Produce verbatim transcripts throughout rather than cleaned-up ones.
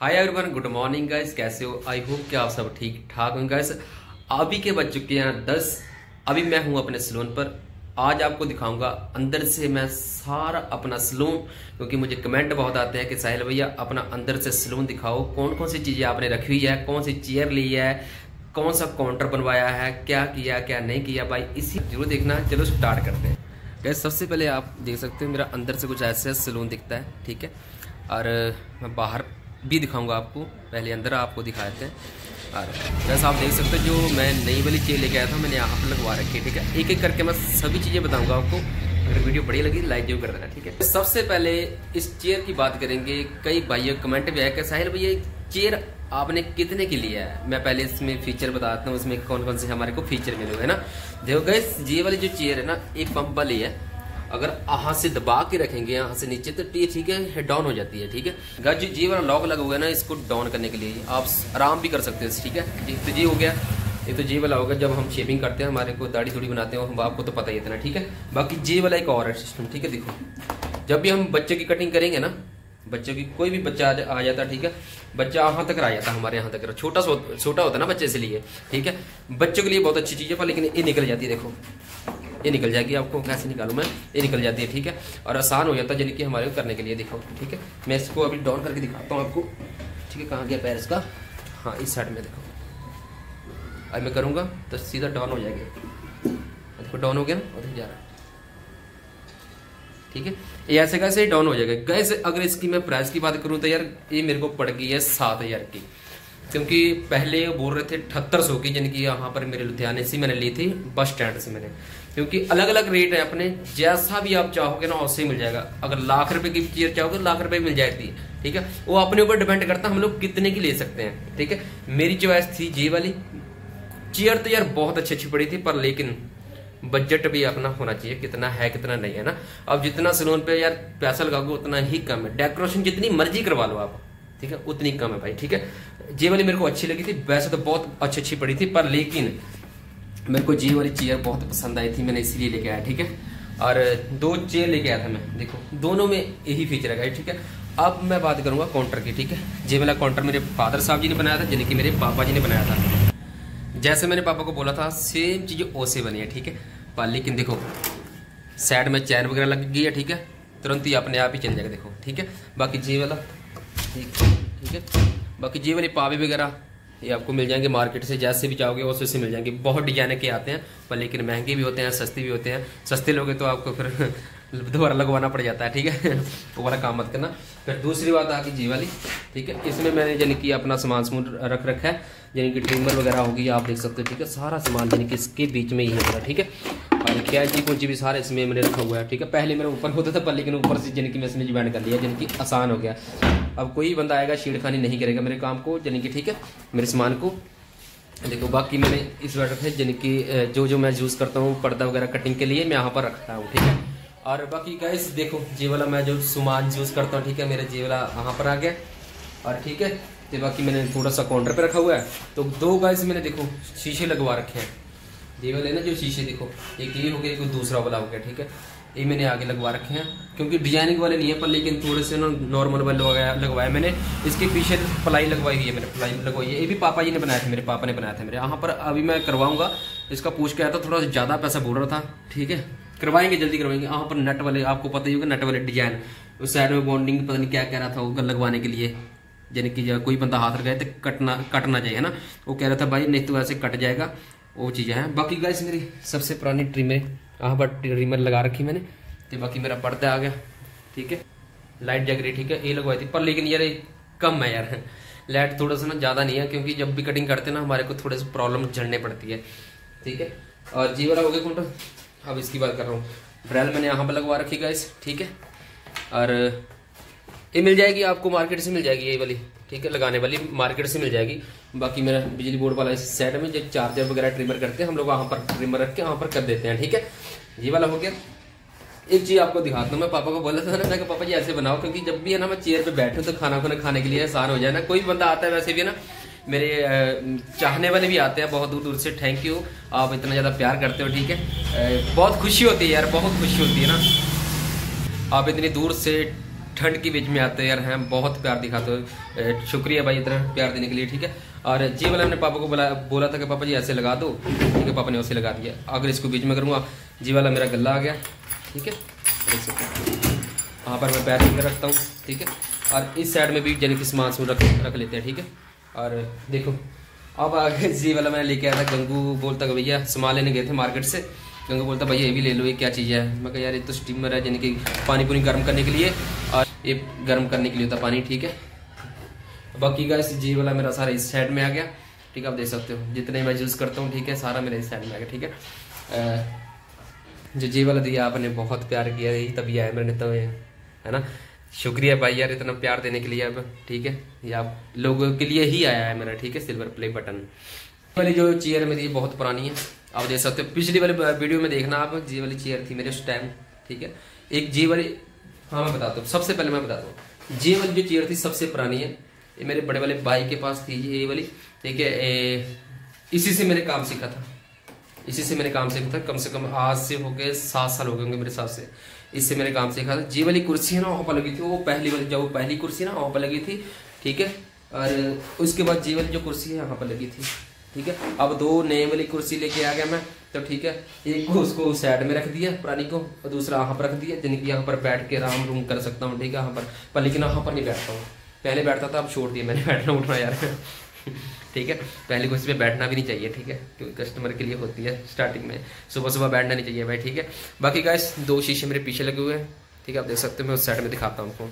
हाय everyone, good morning guys. कैसे हो? I hope कि आप सब ठीक ठाक होंगे गाइस। अभी के बज चुके हैं दस। अभी मैं हूं अपने सैलून पर। आज आपको दिखाऊंगा अंदर से मैं सारा अपना सैलून, क्योंकि मुझे कमेंट बहुत आते हैं कि साहिल भैया अपना अंदर से सैलून दिखाओ, कौन कौन सी चीजें आपने रखी हुई है, कौन सी चेयर ली है, कौन सा काउंटर बनवाया है, क्या किया क्या नहीं किया। भाई इसी जरूर देखना। चलो स्टार्ट करते हैं गाइस। सबसे पहले आप देख सकते हो मेरा अंदर से कुछ ऐसे सैलून दिखता है, ठीक है। और मैं बाहर भी दिखाऊंगा आपको, पहले अंदर आपको दिखा देते हैं। और जैसा आप देख सकते हो जो मैं नई वाली चेयर लेके आया था मैंने यहाँ पर लगवा रखी है, ठीक है। एक एक करके मैं सभी चीज़ें बताऊंगा आपको। अगर वीडियो बढ़िया लगी लाइक जरूर कर देना, ठीक है। सबसे पहले इस चेयर की बात करेंगे। कई भाइयों कमेंट भी आया कि साहिल भैया चेयर आपने कितने की लिया है। मैं पहले इसमें फीचर बताता हूँ, उसमें कौन कौन से हमारे को फीचर मिले हुए हैं ना। देखो गाइस, ये वाली जो चेयर है ना एक पंप वाली है। अगर यहाँ से दबा के रखेंगे यहाँ से नीचे तो ठीक है डाउन हो जाती है, ठीक है। अगर जो जी वाला लॉक लगा हुआ है ना, इसको डाउन करने के लिए आप आराम भी कर सकते हैं, ठीक है। जी तो जी हो गया। ये तो जी वाला होगा जब हम शेविंग करते हैं, हमारे को दाढ़ी थोड़ी बनाते हैं, आपको तो पता ही इतना, ठीक है। बाकी जी वाला एक और है सिस्टम, ठीक है। देखो जब भी हम बच्चे की कटिंग करेंगे ना, बच्चों की कोई भी बच्चा आ जाता, ठीक है। बच्चा यहाँ तक आ जाता है, हमारे यहाँ तक छोटा छोटा होता है ना बच्चे, इसलिए ठीक है। बच्चों के लिए बहुत अच्छी चीज़ है, पर लेकिन ये निकल जाती है। देखो ये निकल जाएगी, आपको कैसे निकालूं मैं, ये निकल जाती है, ठीक है। और आसान हो जाता है यानी कि हमारे को करने के लिए। देखो ठीक है, मैं इसको अभी डाउन करके दिखाता हूँ आपको, ठीक है। कहाँ गया पैर इसका? हाँ इस साइड में देखो। अब मैं करूँगा तो सीधा डाउन हो जाएगा। देखो डाउन हो गया ना, और जा रहा है, ठीक है। ये ऐसे कैसे ही डाउन हो जाएगा। गैस अगर इसकी मैं प्राइस की बात करूँ तो यार ये मेरे को पड़ गई है सात हजार की, क्योंकि पहले बोल रहे थे अठहत्तर सौ की, यानी कि यहाँ पर मेरे लुधियाने से मैंने ली थी, बस स्टैंड से मैंने। क्योंकि अलग अलग रेट है अपने, जैसा भी आप चाहोगे ना वैसे ही मिल जाएगा। अगर लाख रुपए की चेयर चाहोगे लाख रुपए मिल जाएगी, ठीक है। वो अपने ऊपर डिपेंड करता है हम लोग कितने की ले सकते हैं, ठीक है। मेरी चॉइस थी ये वाली चेयर। तो यार बहुत अच्छी अच्छी पड़ी थी, पर लेकिन बजट भी अपना होना चाहिए, कितना है कितना नहीं है ना। अब जितना सैलून पे यार पैसा लगाओगे उतना ही कम है। डेकोरेशन जितनी मर्जी करवा लो आप, ठीक है, उतनी कम है भाई, ठीक है। ये वाली मेरे को अच्छी लगी थी, वैसे तो बहुत अच्छी अच्छी पड़ी थी, पर लेकिन मेरे को ये वाली चेयर बहुत पसंद आई थी, मैंने इसलिए लेके आया, ठीक है। और दो चेयर लेके आया था मैं, देखो दोनों में यही फीचर है, ठीक है। अब मैं बात करूंगा काउंटर की, ठीक है। ये वाला काउंटर मेरे फादर साहब जी ने बनाया था, यानी कि मेरे पापा जी ने बनाया था। जैसे मैंने पापा को बोला था सेम चीज़ ओ से बनी है, ठीक है। पर लेकिन देखो साइड में चैन वगैरह लग गई है, ठीक है। तुरंत ही अपने आप ही चल जाएगा, देखो ठीक है। बाकी जी वाला ठीक ठीक है। बाकी जी वाली पावे वगैरह ये आपको मिल जाएंगे मार्केट से, जैसे भी चाहोगे वैसे से मिल जाएंगे। बहुत डिजाइन के आते हैं, पर लेकिन महंगे भी होते हैं, सस्ते भी होते हैं। सस्ते लोगे तो आपको फिर दोबारा लगवाना पड़ जाता है, ठीक है। वो वाला काम मत करना। फिर दूसरी बात आ गई जी वाली, ठीक है। इसमें मैंने यानी कि अपना सामान समून रख रखा है, यानी कि ट्रिमर वगैरह होगी, आप देख सकते हो, ठीक है। सारा सामान यानी कि इसके बीच में ही है, ठीक है। और कैंची कुंची भी सारा इसमें मैंने रखा हुआ है, ठीक है। पहले मेरा ऊपर होता था, पर लेकिन ऊपर से यानी कि मैं इसमें ज्वाइन कर लिया, यानी कि आसान हो गया। अब कोई बंदा आएगा छेड़खानी नहीं करेगा मेरे काम को, यानी कि ठीक है, मेरे सामान को। देखो बाकी मैंने इस बार रखा है, यानी कि जो जो मैं यूज़ करता हूँ पर्दा वगैरह कटिंग के लिए मैं यहाँ पर रखता हूँ, ठीक है। और बाकी गाइस देखो जी वाला मैं जो सामान यूज़ करता हूँ, ठीक है, मेरा जी वाला वहाँ पर आ गया। और ठीक है, तो बाकी मैंने थोड़ा सा काउंटर पे रखा हुआ है। तो दो गाइस मैंने देखो शीशे लगवा रखे हैं, ये वाले ना जो शीशे, देखो एक ये हो गया, एक दूसरा वाला हो गया, ठीक है। ये मैंने आगे लगवा रखे हैं, क्योंकि डिजाइनिंग वाले नहीं है, पर लेकिन थोड़े से ना नॉर्मल वाले लगवाया लगवाया मैंने। इसके पीछे प्लाई लगवाई हुई है मैंने, प्लाई लगवाई है, ये भी पापा जी ने बनाया था, मेरे पापा ने बनाया था मेरे यहाँ पर। अभी मैं करवाऊंगा, इसका पूछ के आया था, थोड़ा ज़्यादा पैसा बोल रहा था, ठीक है। करवाएंगे जल्दी करवाएंगे। यहाँ पर नट वाले आपको पता ही होगा, नट वाले डिजाइन उस साइड में बॉन्डिंग पता नहीं क्या कह रहा था वो लगवाने के लिए, यानी कि कोई बंदा हाथ लगाए तो कटना कटना चाहिए ना। वो कह रहा था भाई नहीं तो ऐसे कट जाएगा, वो चीज़ें हैं। बाकी गाइस मेरी सबसे पुरानी ट्रिमर यहाँ पर ट्रिमर लगा रखी मैंने। तो बाकी मेरा पर्दा आ गया, ठीक है। लाइट जग रही, ठीक है, ये लगवाई थी, पर लेकिन यार कम है यार, लाइट थोड़ा सा ना ज़्यादा नहीं है, क्योंकि जब भी कटिंग करते हैं ना हमारे को थोड़े से प्रॉब्लम झेलने पड़ती है, ठीक है। और जी वाला हो गया काउंटर। अब इसकी बात कर रहा हूँ, ड्रेल मैंने यहाँ पर लगवा रखी गाइस, ठीक है। और ये मिल जाएगी आपको मार्केट से मिल जाएगी ये वाली, ठीक है, लगाने वाली मार्केट से मिल जाएगी। बाकी मेरा बिजली बोर्ड वाला इस सेट में जो चार्जर वगैरह ट्रिमर करते हैं हम लोग वहाँ पर ट्रिमर रख के वहाँ पर कर देते हैं, ठीक है। ये वाला हो गया। एक चीज़ आपको दिखाता हूँ, मैं पापा को बोला था ना, मैं पापा जी ऐसे बनाओ, क्योंकि जब भी है ना मैं चेयर पे बैठूँ तो खाना खाना खाने के लिए आसान हो जाए ना। कोई बंदा आता है वैसे भी ना, मेरे चाहने वाले भी आते हैं बहुत दूर दूर से। थैंक यू, आप इतना ज़्यादा प्यार करते हो, ठीक है। बहुत खुशी होती है यार, बहुत खुशी होती है ना, आप इतनी दूर से ठंड के बीच में आते यार हैं, बहुत प्यार दिखाते हो, शुक्रिया भाई इतना प्यार देने के लिए, ठीक है। और जी वाला मैंने पापा को बोला बोला था कि पापा जी ऐसे लगा दो, ठीक है, पापा ने वैसे लगा दिया। अगर इसको बीच में करूँगा, जी वाला मेरा गला आ गया, ठीक है, देख सकते हैं। वहाँ पर मैं पैर अंदर रखता हूँ, ठीक है, और इस साइड में भी यानी कि सामान से रख रख लेते हैं, ठीक है। और देखो अब आगे जी वाला मैंने लेके आया था, गंगू बोलता कि भैया सामान लेने गए थे मार्केट से, गंगू बोलता भैया ये भी ले लो, ये क्या चीज़ है। मैं कहा यार ये तो स्टीमर है, यानी कि पानी पूरी गर्म करने के लिए, और ये गर्म करने के लिए होता पानी, ठीक है। बाकी का इस जी वाला मेरा सारा इस साइड में आ गया, ठीक है, आप देख सकते हो जितने मैं यूज़ करता हूँ, ठीक है, सारा मेरा इस साइड में आ गया, ठीक है। जो जी वाला दिया आपने बहुत प्यार किया, यही तभी आया मैंने तो, है ना, शुक्रिया भाई यार इतना प्यार देने के लिए अब, ठीक है, ये आप लोगों के लिए ही आया है मेरा, ठीक है, सिल्वर प्ले बटन वाली जो चेयर मेरी बहुत पुरानी है, आप देख सकते हो। पिछली वाली वीडियो में देखना आप, जी वाली चेयर थी मेरे उस टाइम, ठीक है। एक जी वाली, हाँ मैं बताता हूँ, सबसे पहले मैं बताता हूँ, जी वाली जो चेयर थी सबसे पुरानी है, ये मेरे बड़े वाले भाई के पास थी ये वाली, ठीक है। इसी से मैंने काम सीखा था, इसी से मैंने काम सीखा था, कम से कम आज से हो गए सात साल हो गए होंगे मेरे हिसाब से, इससे मैंने काम सीखा था। जी वाली कुर्सी है ना वहाँ पर लगी थी, वो पहली वाली जो पहली कुर्सी है ना वहाँ पर लगी थी, ठीक है। और उसके बाद जी वाली जो कुर्सी है यहाँ पर लगी थी, ठीक है। अब दो नए वाली कुर्सी लेके आ गया मैं, तो ठीक है, एक को उसको साइड में रख दिया पुरानी को, और दूसरा यहाँ पर रख दिया, यानी कि यहाँ पर बैठ के आराम रूम कर सकता हूँ, ठीक है, यहाँ पर, पर लेकिन यहाँ पर नहीं बैठता हूँ, पहले बैठता था, अब छोड़ दिया मैंने बैठना उठना यार ठीक है। पहले कुर्सी पे बैठना भी नहीं चाहिए, ठीक है, क्योंकि कस्टमर के लिए होती है स्टार्टिंग में, सुबह सुबह बैठना नहीं चाहिए भाई, ठीक है। बाकी गाइस दो शीशे मेरे पीछे लगे हुए हैं, ठीक है, आप देख सकते हो, मैं उस साइड में दिखाता हूँ आपको,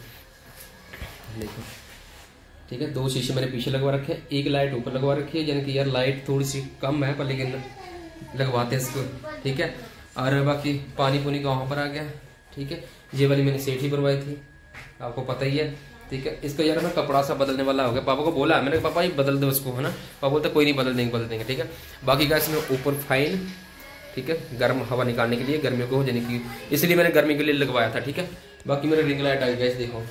देखो, ठीक है, दो शीशे मेरे पीछे लगवा रखे हैं, एक लाइट ऊपर लगवा रखी है, यानी कि यार लाइट थोड़ी सी कम है पर लेकिन लगवाते हैं इसको, ठीक है। और बाकी पानी पुनी का वहाँ पर आ गया, ठीक है। ये वाली मैंने सेठ ही बनवाई थी, आपको पता ही है, ठीक है। इसका यार मैं कपड़ा सा बदलने वाला हो गया, पापा को बोला मैंने, पापा ये बदल दो इसको, है ना, पापा बोलते कोई नहीं बदल देंगे बदल देंगे, ठीक है। बाकी का इसमें ऊपर फाइन, ठीक है, गर्म हवा निकालने के लिए, गर्मियों को यानी कि इसलिए मैंने गर्मी के लिए लगवाया था, ठीक है। बाकी मेरे रिंग लाइट आ गया, देखो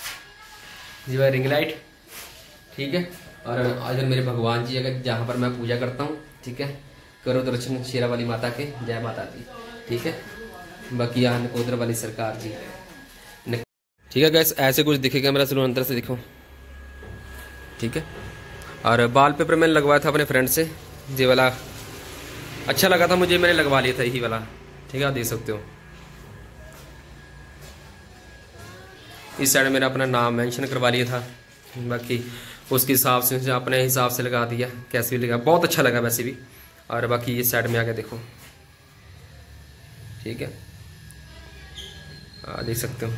जी भाई रिंग लाइट, ठीक है। और अगर मेरे भगवान जी अगर जहाँ पर मैं पूजा करता हूँ, ठीक है, करो दर्शन शेरा वाली माता के, जय माता दी, ठीक है। बाकी यहाँ नकोदर वाली सरकार जी, ठीक है गैस, ऐसे कुछ दिखेगा मेरा सलून अंदर से, देखो, ठीक है। और बाल पेपर मैंने लगवाया था अपने फ्रेंड से, ये वाला अच्छा लगा था मुझे, मैंने लगवा लिया था यही वाला, ठीक है, आप देख सकते हो। इस साइड मेरा अपना नाम मेंशन करवा लिया था, बाकी उसके हिसाब से अपने हिसाब से लगा दिया, कैसे भी लगा, बहुत अच्छा लगा वैसे भी। और बाकी इस साइड में आके देखो, ठीक है, आ, देख सकते हो,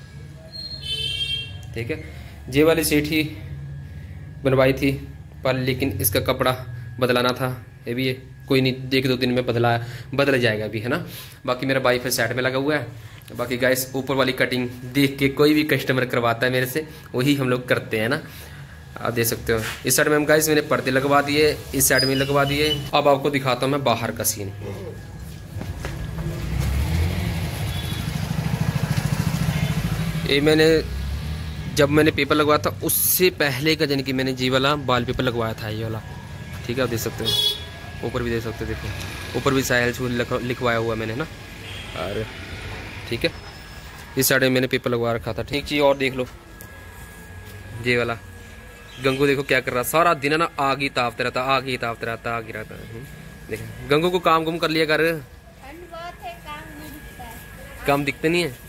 ठीक है। ये वाली सीट ही बनवाई थी, पर लेकिन इसका कपड़ा बदलाना था, ये भी है, कोई नहीं, एक दो दिन में बदला बदल जाएगा अभी, है ना। बाकी मेरा बाई फिर साइड में लगा हुआ है। बाकी गाइस ऊपर वाली कटिंग देख के कोई भी कस्टमर करवाता है मेरे से, वही हम लोग करते हैं ना, आप देख सकते हो। इस साइड में हम गाइस मैंने पर्दे लगवा दिए, इस साइड में लगवा दिए। अब आपको दिखाता हूँ मैं बाहर का सीन। ये मैंने जब मैंने पेपर लगवाया था उससे पहले का, यानी कि मैंने जी वाला बाल पेपर लगवाया था, ये वाला, ठीक है, आप देख सकते हो। ऊपर भी देख सकते हो, देखो ऊपर भी साहिल लिखवाया हुआ मैंने ना, और ठीक है, इस साइड में मैंने पेपर लगवा रखा था। ठीक चीज़ और देख लो, ये वाला गंगू देखो क्या कर रहा, सारा दिन ना आग ही तापता रहता, आग ही तापता रहता, आग ही रहता है। देखो गंगू को काम गुम कर लिया कर, काम दिखते नहीं है।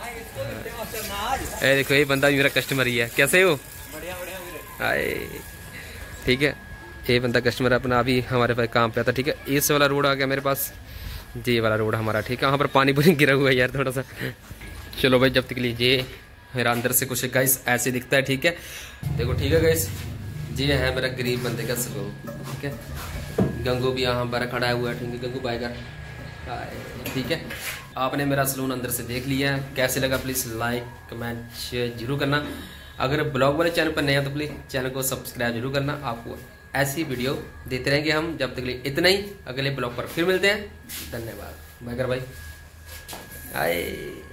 ए देखो ये बंदा मेरा कस्टमर ही है, कैसे हो? बढ़िया बढ़िया। ठीक है, ये बंदा कस्टमर अपना अभी हमारे पास काम पे आता। ठीक है, इस वाला रोड आ गया मेरे पास, ये वाला रोड हमारा। ठीक है, वहाँ पर पानी पूरी गिरा हुआ है यार थोड़ा सा। चलो भाई, जब तक लीजिए मेरा अंदर से कुछ गाइस ऐसे दिखता है। ठीक है, देखो ठीक है गाइस, ये है मेरा गरीब बंदे का सलून। ठीक है, गंगू भी यहाँ पर खड़ा हुआ है। ठीक है, गंगू भाई का। ठीक है, आपने मेरा सलून अंदर से देख लिया है, कैसे लगा प्लीज़ लाइक कमेंट शेयर जरूर करना। अगर ब्लॉग वाले चैनल पर नए हैं तो प्लीज़ चैनल को सब्सक्राइब जरूर करना। आपको ऐसी वीडियो देते रहेंगे हम, जब तक लिए इतना ही। अगले ब्लॉग पर फिर मिलते हैं, धन्यवाद। बाय कर भाई, आए।